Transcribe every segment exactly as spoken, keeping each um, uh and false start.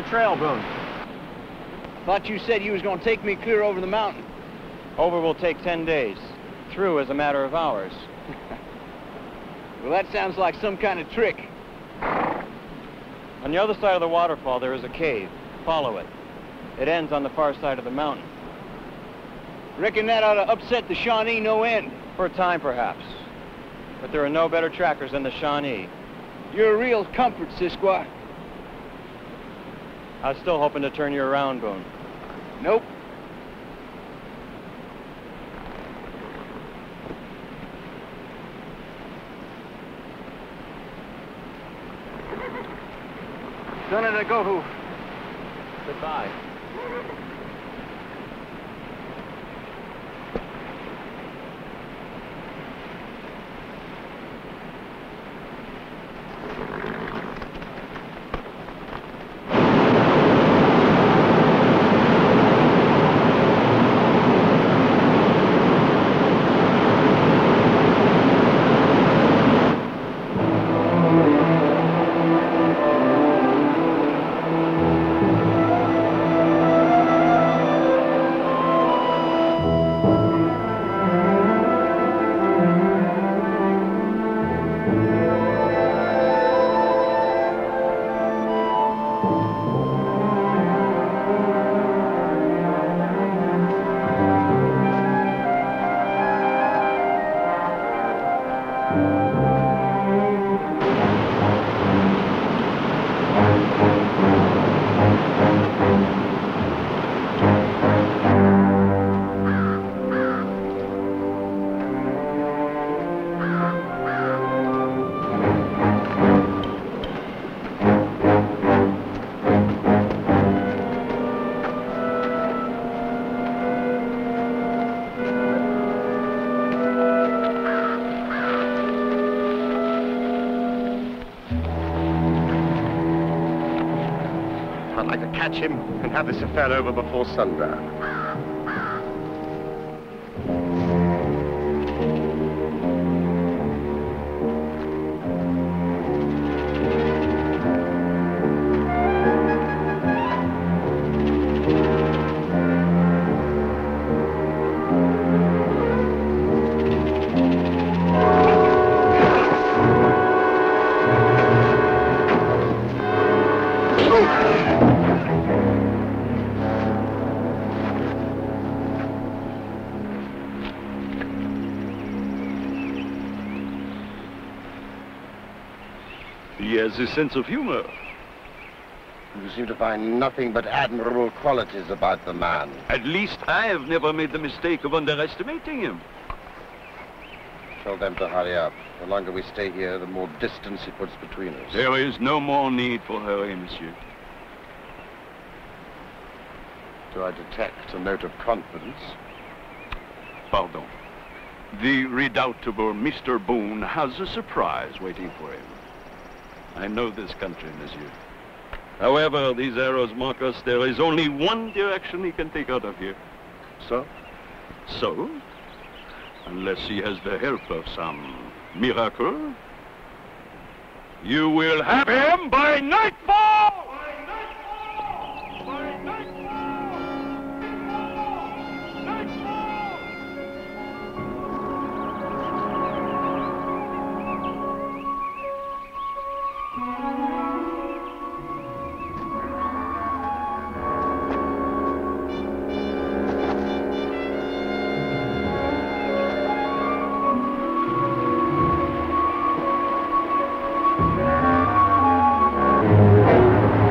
trail, Boone? Thought you said you was gonna take me clear over the mountain. Over will take ten days. Through is a matter of hours. Well, that sounds like some kind of trick. On the other side of the waterfall, there is a cave. Follow it. It ends on the far side of the mountain. Reckon that ought to upset the Shawnee no end. For a time, perhaps. But there are no better trackers than the Shawnee. You're a real comfort, Sisqua. I was still hoping to turn you around, Boone. Nope. Son of the go-who. Goodbye. Catch him and have this affair over before sundown. He has a sense of humor. You seem to find nothing but admirable qualities about the man. At least I have never made the mistake of underestimating him. Tell them to hurry up. The longer we stay here, the more distance he puts between us. There is no more need for hurry, monsieur. Do I detect a note of confidence? Pardon. The redoubtable Mister Boone has a surprise waiting for him. I know this country, monsieur. However, these arrows mark us there is only one direction he can take out of here. So? So, unless he has the help of some miracle, you will have him by nightfall! By nightfall! By nightfall! Nightfall! Thank you.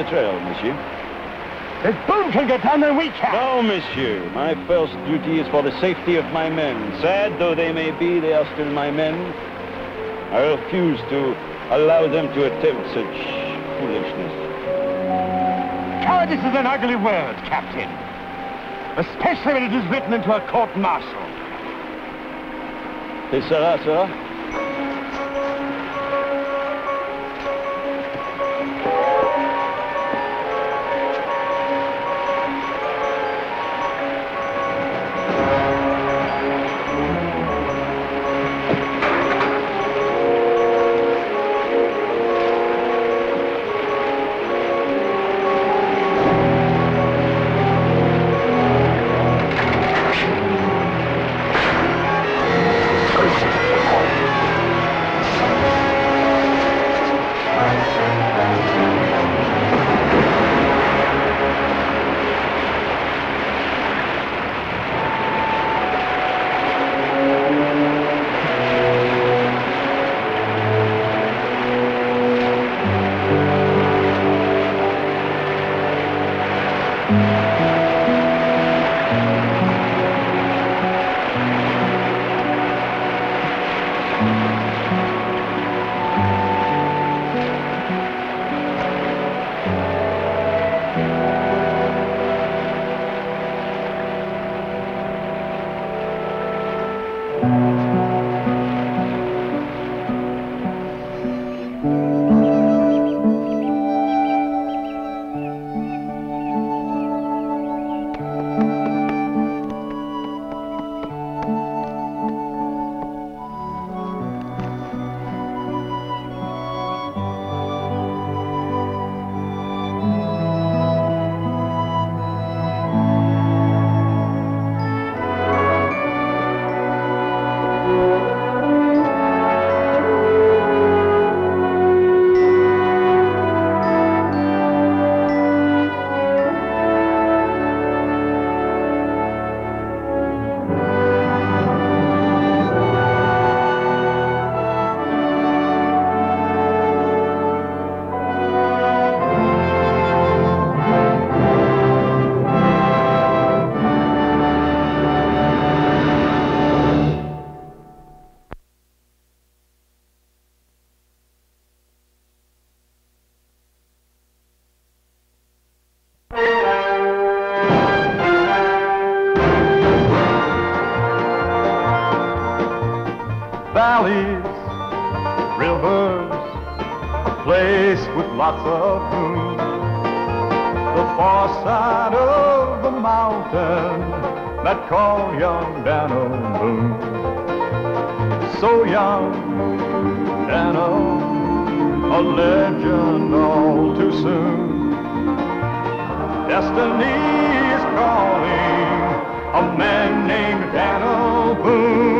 the trail, monsieur. If Boone can get down, then we can. No, monsieur. My first duty is for the safety of my men. Sad though they may be, they are still my men. I refuse to allow them to attempt such foolishness. Cowardice is an ugly word, Captain. Especially when it is written into a court-martial. Et sera, sera? Valleys, rivers, a place with lots of room. The far side of the mountain that call young Dano Boone. So young, Dano, a legend all too soon. Destiny is calling a man named Dano Boone.